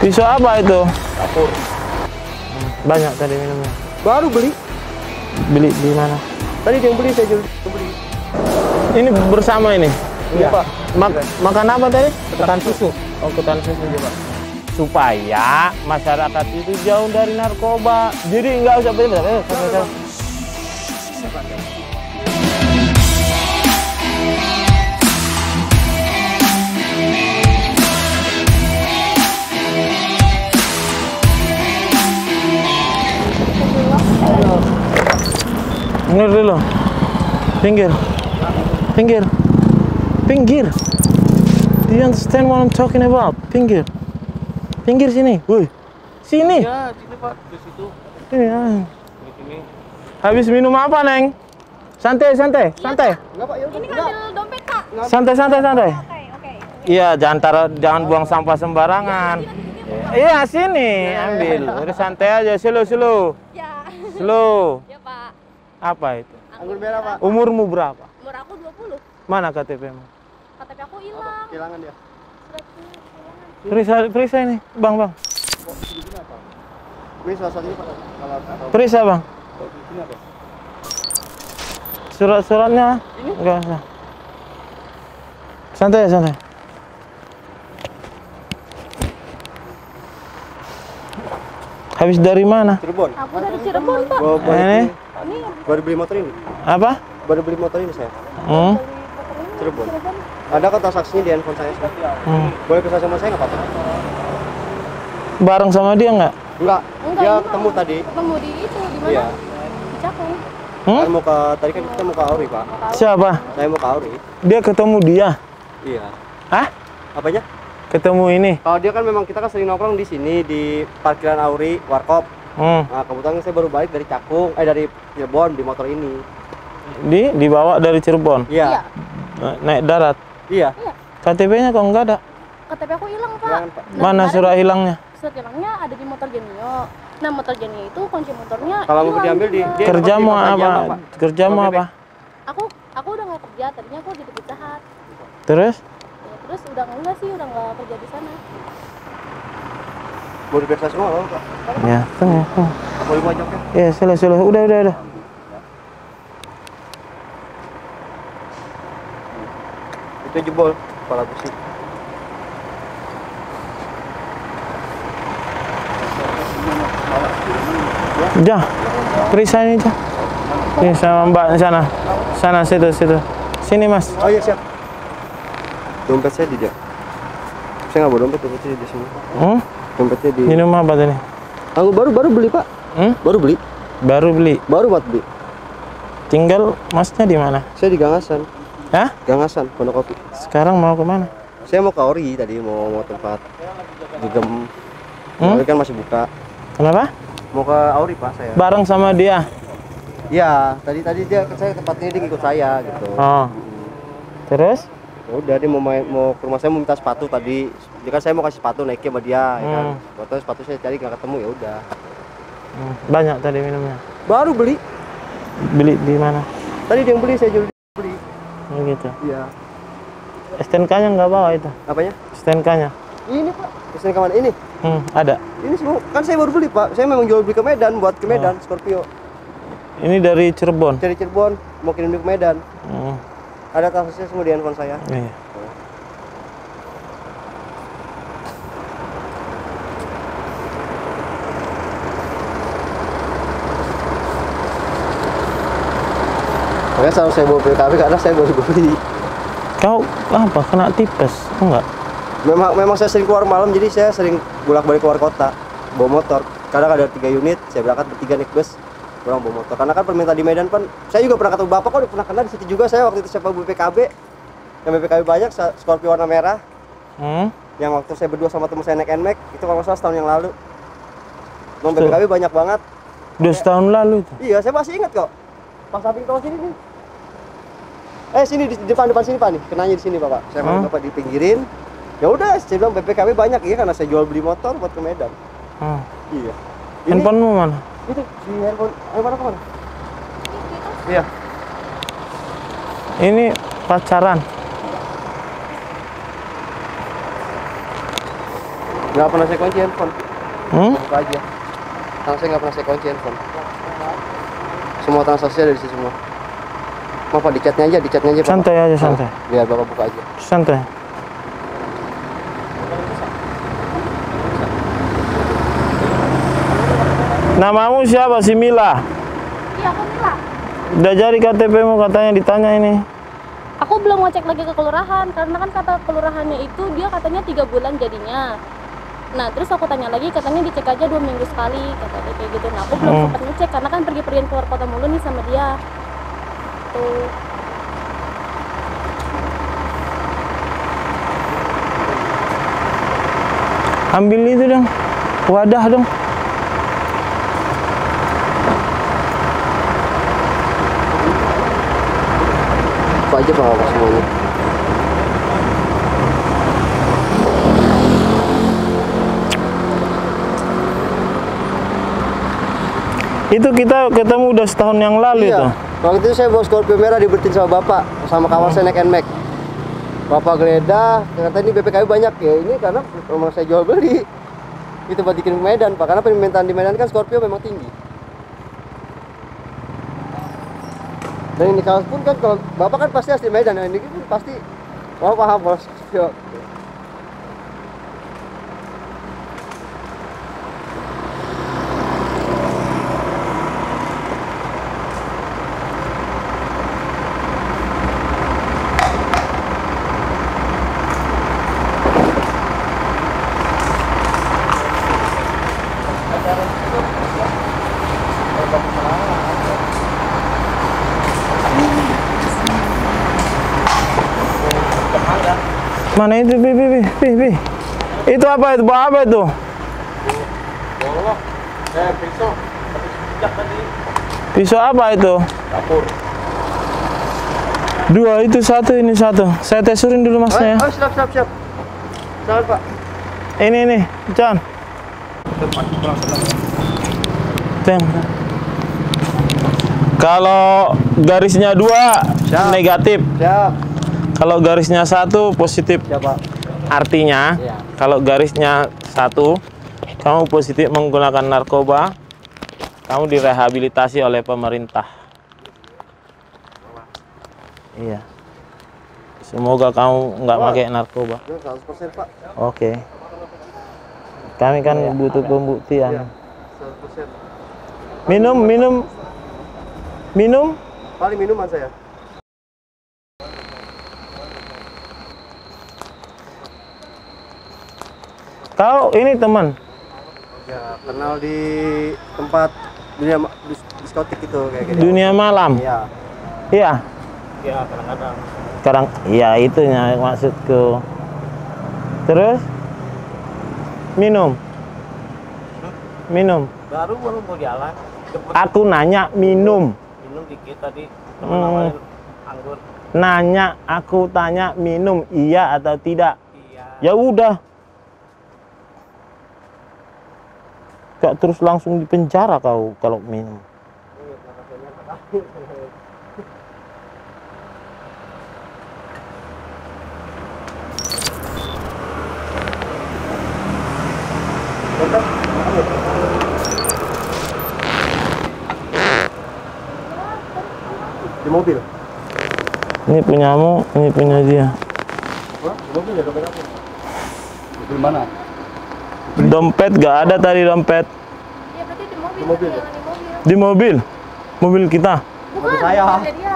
Pisau apa itu? Dapur. Banyak tadi minumnya. Baru beli. Beli di mana? Tadi dia yang beli, saya jual beli. Ini bersama ini? Iya, Pak. Makan apa tadi? Ketan susu. Oh, ketan susu juga. Supaya masyarakat itu jauh dari narkoba. Jadi nggak usah bentar. Dengar dulu. Pinggir. Pinggir. Pinggir. Do you understand what I'm talking about? Pinggir. Pinggir sini. Woi. Sini. Ya, sini Pak, di situ. Iya. Di sini. Habis minum apa, Neng? Santai, santai, santai. Enggak, Pak, ya udah. Ini ngambil dompet, Kak. Santai, santai, santai. Oke. Iya, jangan buang sampah sembarangan. Iya, sini ambil. Udah santai aja, slow. Ya. Slow. Ya, Pak. Apa itu? Anggur merah, Pak. Umurmu berapa? Umur aku 20. Mana KTP-mu? KTP aku hilang. Kehilangan dia. Surat kehilangan. Perisa ini, Bang. Kok di sini apa? Ini salah satunya Pak. Kalau Perisa, Bang. kok di sini apa? Surat-suratnya enggak usah. Santai, santai. Habis dari mana? Cirebon. Aku dari Cirebon, Pak. Ini Baru beli motor ini. apa? Baru beli motor ini saya. Hmm? Cirebon. Ada kok transaksinya di handphone saya. Boleh ke sama saya nggak apa-apa? Bareng sama dia nggak? Enggak. Enggak, Dia ini ketemu mah. tadi. Ketemu di itu, di mana? Iya. Di Cakung. Kan mau ke tadi kan kita mau ke Auri, Pak. Siapa? Saya mau ke Auri. Dia ketemu dia? Iya. Hah? Apanya? Ketemu ini? Kalau dia kan memang kita kan sering nongkrong di sini di parkiran Auri, Warkop. Nah, kebetulan saya baru balik dari Cakung, dari Cirebon di motor ini. Dibawa dari Cirebon? Iya. Naik darat? Iya. KTP-nya kok nggak ada? KTP aku hilang, Pak. Hilang, Pak. Nah, Mana kemarin surat hilangnya? Surat hilangnya ada di motor Genio. Nah, motor Genio itu kunci motornya Kalau mau hilang diambil juga. dia Kerjamu pasti apa? jam, Pak. Kerjamu Mau apa? Aku udah nggak kerja. Tadinya aku di Pizza Hut. Terus? Ya, terus udah nggak kerja di sana. Mau diperiksa semua loh, Pak. Ya, tunggu. Boleh mau ajak ya? Ya, sudah. Udah. Itu jebol kepala besi. Jah, periksa ini, Jah. Ini sama Mbak di sana. Situ. Sini, Mas. Oh iya, siap. Dompet saya di dia. Saya nggak bawa dompetnya di sini. Dompetnya di. Minum apa tadi? Aku baru beli, Pak. Baru beli. Baru beli. Baru buat beli. Tinggal Masnya di mana? Saya di Gangasan. Hah? Gangasan, Pondok Kopi. Sekarang mau ke mana? Saya mau ke Ori tadi, mau tempat dugem. Ori kan masih buka. Kenapa? Mau ke Auri, Pak, saya. Bareng sama dia. Iya, tadi dia ke saya tempatnya dia ikut saya gitu. Oh. Terus? Ya udah dia mau ke rumah saya mau minta sepatu tadi. Dia kan saya mau kasih sepatu naiknya sama dia, ya kan. Waktu sepatu saya cari nggak ketemu ya udah. Banyak tadi minumnya. Baru beli. Beli di mana? Tadi dia yang beli, saya jual beli. Oh gitu. Iya. STNK-nya nggak bawa itu? Apanya? STNK-nya? Ini, Pak. Kesini kemana ini? Ada. Ini semua kan saya baru beli, Pak. Saya memang jual beli ke Medan, buat ke Medan, Scorpio. Ini dari Cirebon? Dari Cirebon, mau kirim ke Medan. Ada transaksinya semua di handphone saya. Iya. Makanya selalu saya bawa PKB karena saya baru beli. Kau apa? Kena tipes? Enggak? Memang saya sering keluar malam, jadi saya sering bolak-balik keluar kota bawa motor. Kadang ada 3 unit, saya berangkat bertiga naik bus, pulang bawa motor. Karena kan permintaan di Medan kan, saya juga pernah ketemu Bapak kok, pernah kenal di situ juga saya waktu itu siapa BPKB. Yang BPKB banyak, Scorpio warna merah. Yang waktu saya berdua sama teman saya naik NMAX, itu kalau nggak salah setahun yang lalu. Memang BPKB banyak banget. Udah setahun lalu itu? Iya, saya masih ingat kok. Pas samping tol sini nih. Sini di depan sini, Pak nih. Kenanya di sini, Bapak. Saya mau Bapak dipinggirin. Ya udah, saya bilang BPKB banyak ya karena saya jual beli motor buat ke Medan. Iya. Handphonemu mana? Itu di handphone. Mana kemana? Iya. Ini pacaran. Nggak pernah saya kunci handphone. Buka aja. Karena saya nggak pernah saya kunci handphone. Semua transaksi ada di sini semua. Maaf Pak, di chatnya aja Pak. Santai aja, santai. Biar Bapak buka aja. Santai. Namamu siapa? Si Mila. Iya, aku Mila. Udah jadi KTP-mu katanya ditanya ini. Aku belum ngecek lagi ke kelurahan karena kan kata kelurahannya itu dia katanya 3 bulan jadinya. Nah terus aku tanya lagi katanya dicek aja 2 minggu sekali katanya kayak gitu. Nah aku belum sempat ngecek karena kan pergi-pergian keluar kota mulu nih sama dia. Tuh. Ambil itu dong, wadah dong. Buka aja Pak semuanya. Itu kita ketemu udah setahun yang lalu itu. Waktu itu saya bawa Scorpio merah dibertin sama Bapak, sama kawan saya naik NMAX. Bapak geledah, ternyata ini BPKB banyak ya. Ini karena rumah saya jual beli. Itu buat dikirim ke Medan Pak, karena permintaan di Medan kan Scorpio memang tinggi. Dan ini kaos pun kan kalau Bapak kan pasti asli Medan, ini pun pasti Bapak paham kalau Scorpio. Mana itu, Bi. Itu apa itu? Bawa apa itu? Pisau. Pisau apa itu? Dapur. 2 itu 1, ini 1. Saya tesurin dulu masnya. Oh, siap. Silakan Pak. Ini, John. Teng. Kalau garisnya 2 negatif. Siap. Kalau garisnya 1 positif. Siap Pak. Artinya, Iya. kalau garisnya 1, kamu positif menggunakan narkoba, kamu direhabilitasi oleh pemerintah. Iya. Semoga kamu nggak pakai narkoba. 100% Pak. Oke. Kami kan butuh pembuktian. 100%. Minum. Paling minuman saya. Kau ini teman. Ya, kenal di tempat dunia diskotik itu kayak gitu. Dunia malam. Iya. Iya. Iya, kadang-kadang. Sekarang, iya itunya maksudku. Terus minum. Baru mau jalan. Aku nanya minum. Minum dikit tadi. Nawarin anggur. Nanya, aku tanya minum iya atau tidak. Iya. Ya udah. Gak terus langsung di penjara kau kalau minum. Di mobil. Ini punyamu, ini punya dia. Hah? Di mobil ya, dompet apa? Mobil mana? Dompet gak ada tadi dompet. Iya berarti di mobil. Di mobil. Jangan di mobil. Di mobil. Mobil kita. Bukan, Mobil saya. mobilnya dia.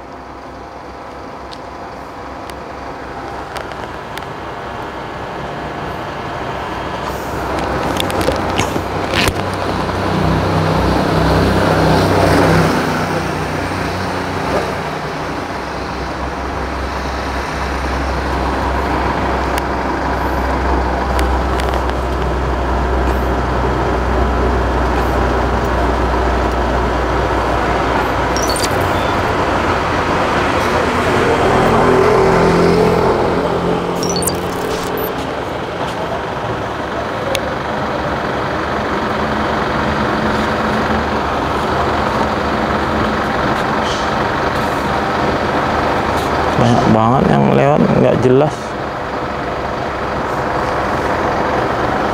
Banyak banget yang lewat, nggak jelas.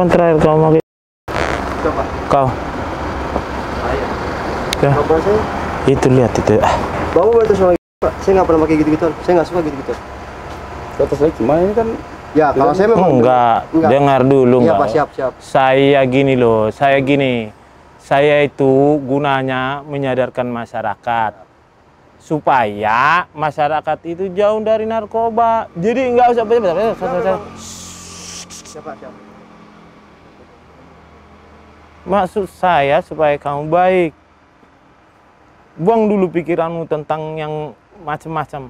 Kapan terakhir kau pakai? Coba. Kau? Saya. Ya. Bapak saya. Itu lihat itu. Bapak batas lagi. Pak, saya nggak pernah pakai gitu-gituan. Saya nggak suka gitu-gitu. Batas lagi cuma ini kan. Ya, kalau saya memang Enggak. Dengar dulu Iya, enggak. Pak, siap. Saya gini loh, saya gini. Saya itu gunanya menyadarkan masyarakat supaya masyarakat itu jauh dari narkoba. Jadi enggak usah Siapa? Maksud saya supaya kamu baik. Buang dulu pikiranmu tentang yang macam-macam.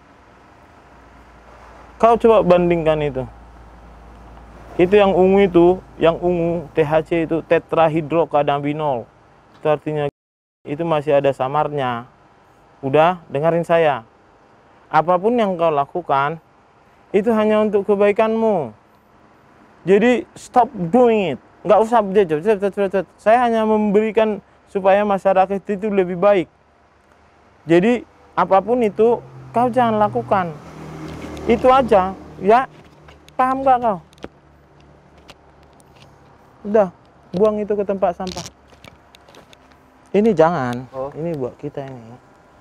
Kau coba bandingkan itu. Itu yang ungu THC itu tetrahidrokannabinol. Itu artinya itu masih ada samarnya. Udah, dengerin saya. Apapun yang kau lakukan, itu hanya untuk kebaikanmu. Jadi stop doing it. Nggak usah saya hanya memberikan supaya masyarakat itu lebih baik. Jadi apapun itu kau jangan lakukan. Itu aja, ya. Paham nggak kau? Udah, buang itu ke tempat sampah. Ini jangan. Oh. Ini buat kita ini.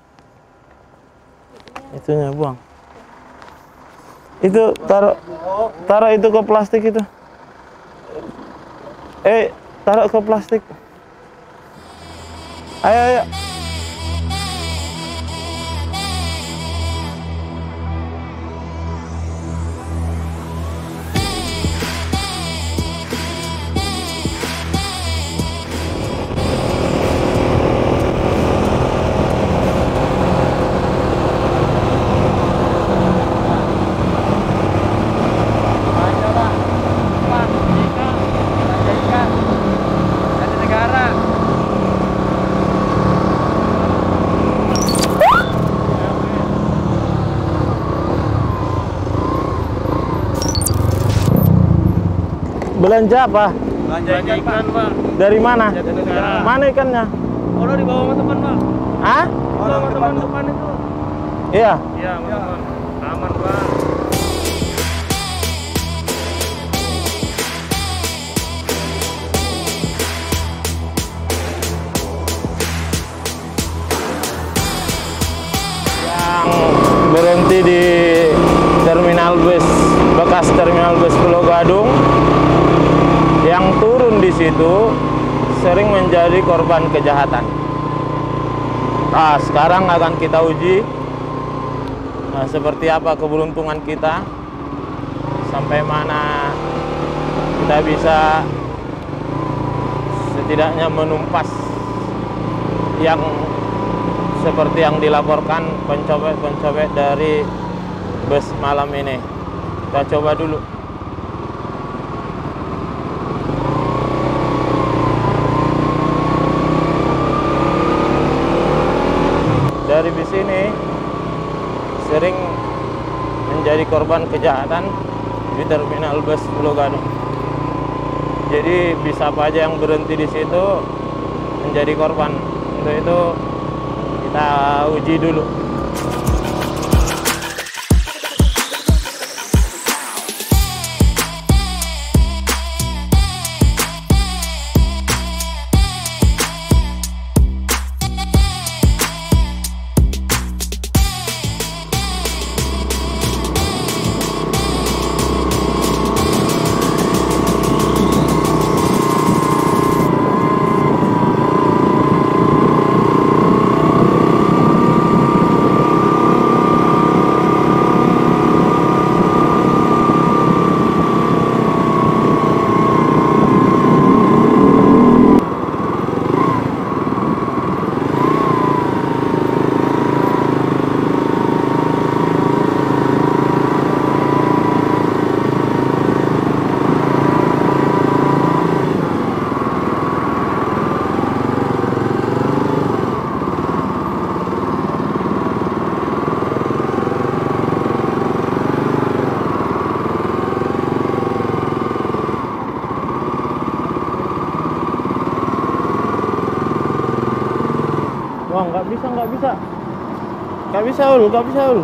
Itunya buang. Itu taruh itu ke plastik itu. Taruh ke plastik. Ayo. Belanja apa? Belanja ikan, Pak. Dari mana? Jatinegara. Mana ikannya? Oh, di bawah sama teman, Pak. Hah? Oh, sama teman depan itu. Iya. Iya, sama teman. Aman, Pak. Yang berhenti di terminal bus, bekas terminal bus Pulau Gadung, yang turun di situ sering menjadi korban kejahatan. Nah, sekarang akan kita uji seperti apa keberuntungan kita, sampai mana kita bisa setidaknya menumpas yang seperti yang dilaporkan pencopet dari bus malam ini. Kita coba dulu. Dari bis ini sering menjadi korban kejahatan di terminal bus Pulau Gadung. Jadi bisa apa aja yang berhenti di situ menjadi korban. Untuk itu kita uji dulu. Wah, nggak bisa, Ul.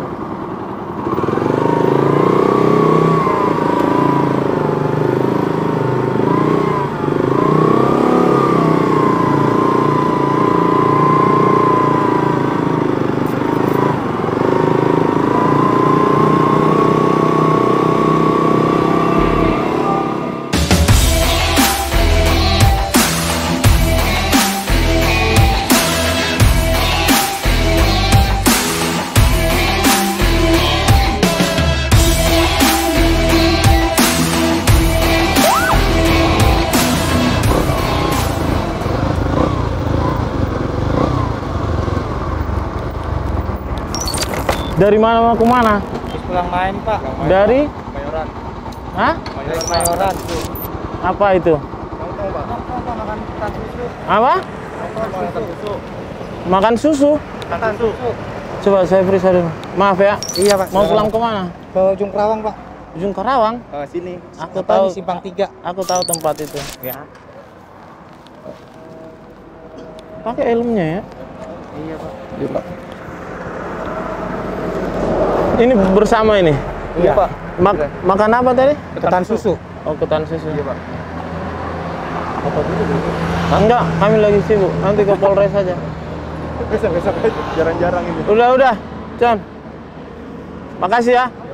Dari mana mau ke mana? Habis pulang main, Pak. Dari? Mayoran. Hah? Dari Mayoran. Apa itu? Nongkrong, Pak. Nongkrong, Pak. Makan ikan susu. Apa? Nongkrong, makan susu. Makan susu? Makan susu. Coba saya periksa dulu. Maaf ya. Iya, Pak. Mau pulang ke mana? Ke Ujung Kerawang, Pak. Ujung Karawang? Sini. Aku tahu. Simpang 3. Aku tahu tempat itu. Ya. Pakai helmnya ya. Iya, Pak. Iya, Pak. Ini bersama ini. Iya, Pak. Makan apa tadi? Ketan susu. Oh, ketan susu. Iya, Pak. Enggak, kami lagi sibuk. Nanti ke Polres saja. Besok aja. Jarang-jarang ini. Udah, John. Makasih ya.